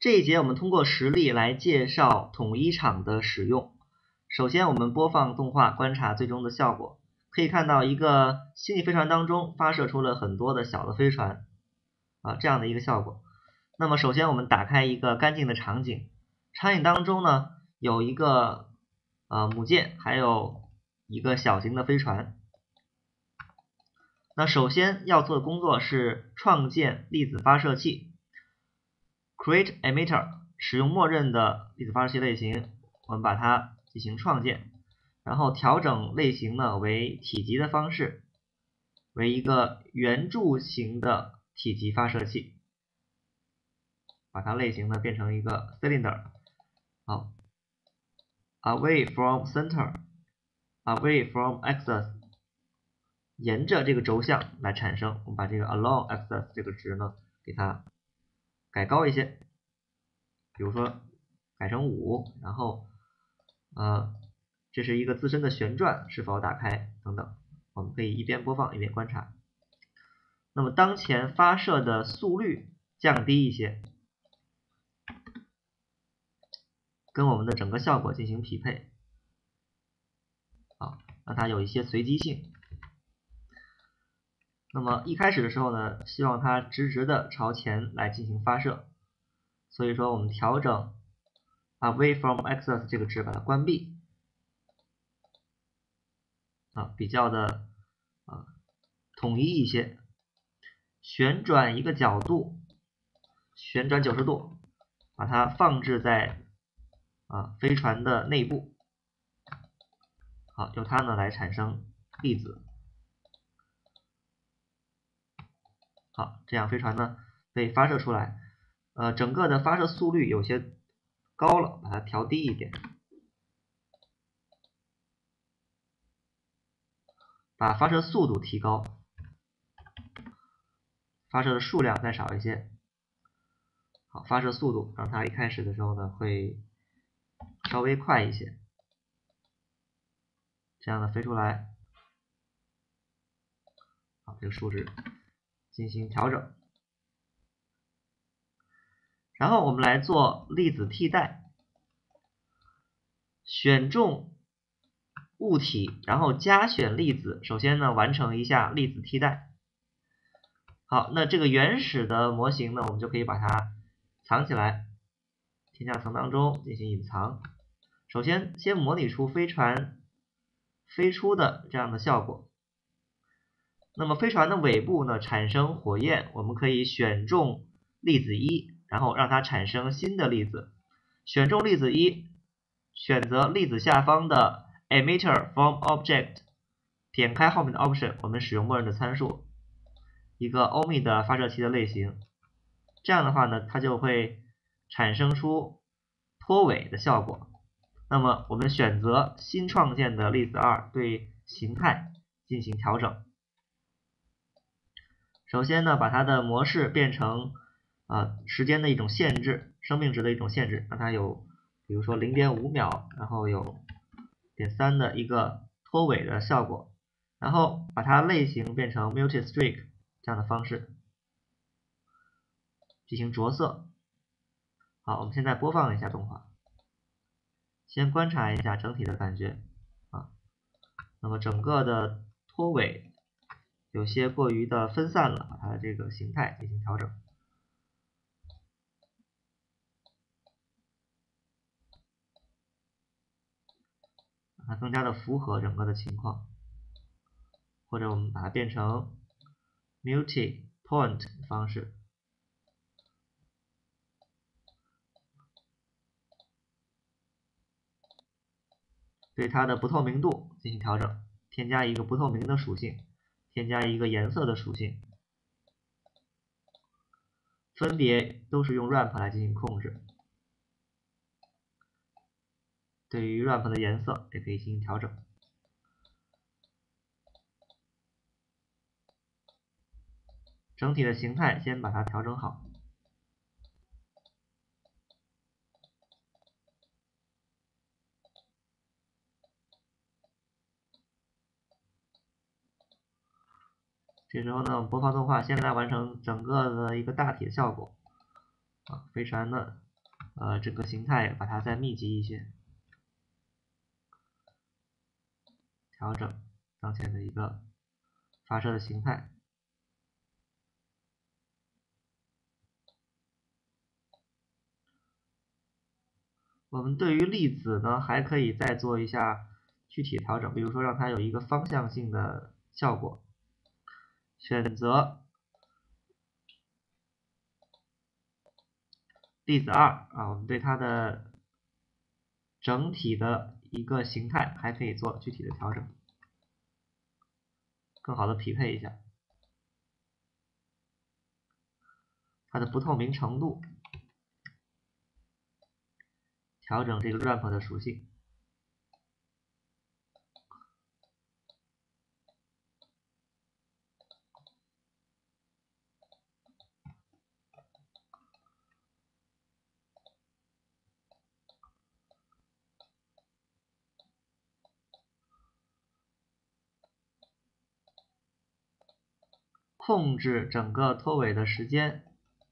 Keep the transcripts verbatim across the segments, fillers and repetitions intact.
这一节我们通过实例来介绍统一场的使用。首先我们播放动画，观察最终的效果。可以看到一个虚拟飞船当中发射出了很多的小的飞船啊，这样的一个效果。那么首先我们打开一个干净的场景，场景当中呢有一个呃母舰，还有一个小型的飞船。那首先要做的工作是创建粒子发射器 create emitter， 使用默认的粒子发射器类型，我们把它进行创建，然后调整类型呢为体积的方式，为一个圆柱形的体积发射器，把它类型呢变成一个 cylinder。 好 away from center away from axis， 沿着这个轴向来产生，我们把这个 along axis 这个值呢给它改高一些，比如说改成五，然后呃这是一个自身的旋转是否打开等等，我们可以一边播放一边观察。那么当前发射的速率降低一些，跟我们的整个效果进行匹配，好，让它有一些随机性。那么一开始的时候呢，希望它直直的朝前来进行发射，所以说我们调整 away from axis 这个值把它关闭，啊，比较的啊统一一些。旋转一个角度，旋转九十度，把它放置在啊飞船的内部，好，由它呢来产生粒子。好，这样飞船呢被发射出来，呃，整个的发射速率有些高了，把它调低一点，把发射速度提高，发射的数量再少一些。好，发射速度让它一开始的时候呢会稍微快一些，这样呢飞出来，好，这个数值进行调整。然后我们来做粒子替代，选中物体，然后加选粒子。首先呢，完成一下粒子替代。好，那这个原始的模型呢，我们就可以把它藏起来，添加层当中进行隐藏。首先，先模拟出飞船飞出的这样的效果。那么飞船的尾部呢，产生火焰，我们可以选中粒子一，然后让它产生新的粒子。选中粒子一，选择粒子下方的 emitter from object， 点开后面的 option， 我们使用默认的参数，一个欧米的发射器的类型。这样的话呢，它就会产生出拖尾的效果。那么我们选择新创建的粒子二，对形态进行调整。首先呢，把它的模式变成啊、呃、时间的一种限制，生命值的一种限制，让它有比如说 零点五秒，然后有 零点三 的一个拖尾的效果，然后把它类型变成 multi-streak 这样的方式进行着色。好，我们现在播放一下动画，先观察一下整体的感觉啊。那么整个的拖尾有些过于的分散了，把它的这个形态进行调整。让它更加的符合整个的情况，或者我们把它变成 multi point 的方式，对它的不透明度进行调整，添加一个不透明的属性，添加一个颜色的属性，分别都是用 ramp 来进行控制。对于 ramp 的颜色也可以进行调整。整体的形态先把它调整好。这时候呢，我们播放动画，先来完成整个的一个大体的效果。啊，飞船呢呃整个形态把它再密集一些，调整当前的一个发射的形态。我们对于粒子呢，还可以再做一下具体调整，比如说让它有一个方向性的效果。选择粒子二啊，我们对它的整体的一个形态还可以做具体的调整，更好的匹配一下它的不透明程度，调整这个 ramp 的属性。控制整个拖尾的时间，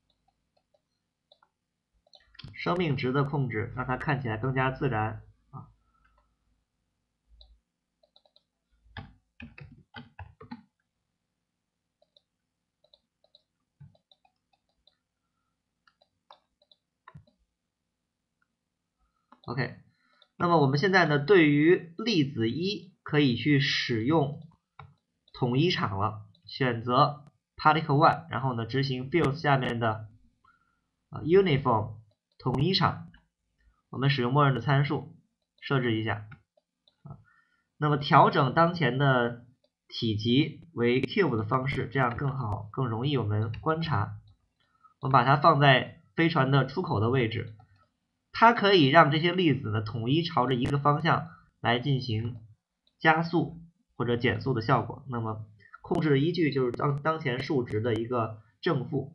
生命值的控制，让它看起来更加自然啊。OK， 那么我们现在呢，对于粒子一可以去使用统一场了，选择 particle one， 然后呢执行 fields 下面的啊 uniform 统一场，我们使用默认的参数设置一下啊，那么调整当前的体积为 cube 的方式，这样更好，更容易我们观察。我们把它放在飞船的出口的位置。它可以让这些粒子呢统一朝着一个方向来进行加速或者减速的效果。那么控制的依据就是当当前数值的一个正负。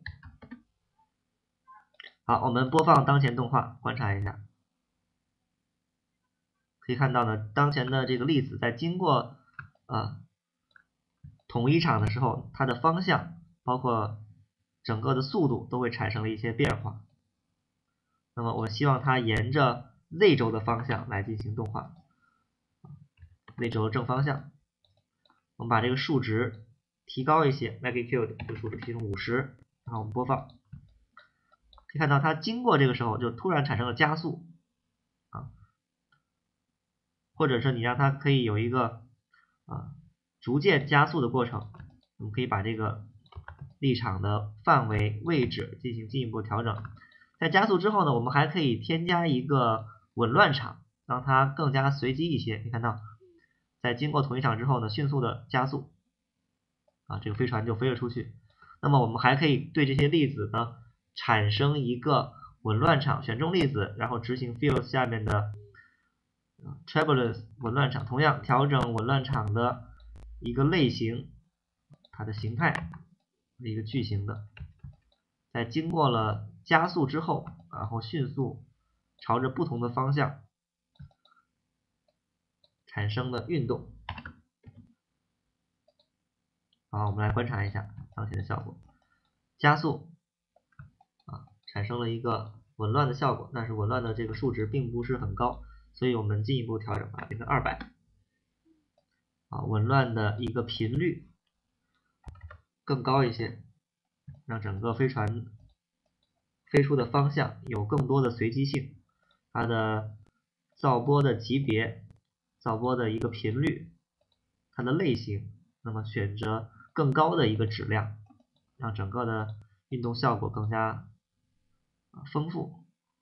好，我们播放当前动画，观察一下，可以看到呢，当前的这个粒子在经过啊统一场的时候，它的方向包括整个的速度都会产生了一些变化。那么我希望它沿着 z 轴的方向来进行动画 ，z 轴正方向。我们把这个数值提高一些 ，magnitude 这个数值提成五十，然后我们播放，可以看到它经过这个时候就突然产生了加速啊，或者是你让它可以有一个啊逐渐加速的过程，我们可以把这个立场的范围位置进行进一步调整。在加速之后呢，我们还可以添加一个紊乱场，让它更加随机一些。可以看到，在经过统一场之后呢，迅速的加速，啊，这个飞船就飞了出去。那么我们还可以对这些粒子呢产生一个紊乱场，选中粒子，然后执行 field 下面的 turbulence 紊乱场，同样调整紊乱场的一个类型，它的形态，一个矩形的。在经过了加速之后，然后迅速朝着不同的方向产生了运动。好，我们来观察一下当前的效果。加速啊，产生了一个紊乱的效果，但是紊乱的这个数值并不是很高，所以我们进一步调整，把它变成二百。啊，紊乱的一个频率更高一些，让整个飞船飞出的方向有更多的随机性，它的噪波的级别、噪波的一个频率、它的类型，那么选择更高的一个质量，让整个的运动效果更加丰富。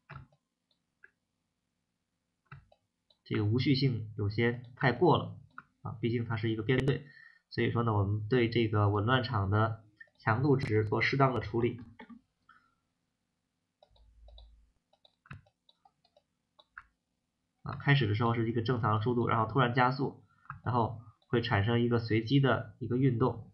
这个无序性有些太过了啊，毕竟它是一个编队，所以说呢，我们对这个紊乱场的强度值做适当的处理。啊，开始的时候是一个正常速度，然后突然加速，然后会产生一个随机的一个运动。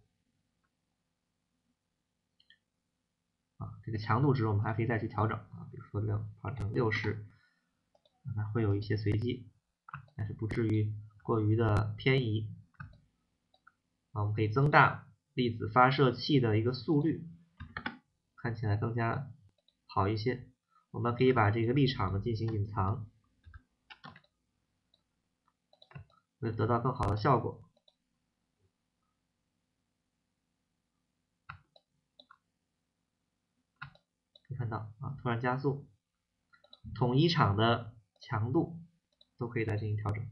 啊，这个强度值我们还可以再去调整啊，比如说调调成六十，那会有一些随机，但是不至于过于的偏移。啊，我们可以增大粒子发射器的一个速率，看起来更加好一些。 我们可以把这个立场呢进行隐藏，会得到更好的效果。可以看到啊，突然加速，统一场的强度都可以来进行调整。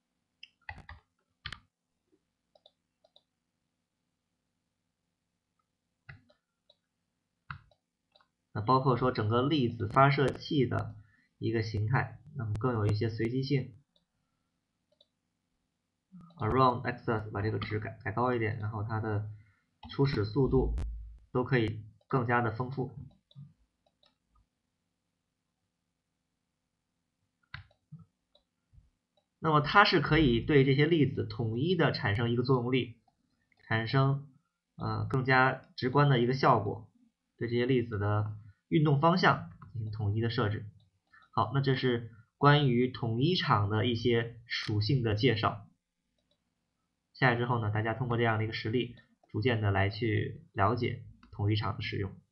那包括说整个粒子发射器的一个形态，那么更有一些随机性。Around axis 把这个值改改高一点，然后它的初始速度都可以更加的丰富。那么它是可以对这些粒子统一的产生一个作用力，产生呃更加直观的一个效果，对这些粒子的运动方向进行统一的设置。好，那这是关于统一场的一些属性的介绍。下来之后呢，大家通过这样的一个实例，逐渐的来去了解统一场的使用。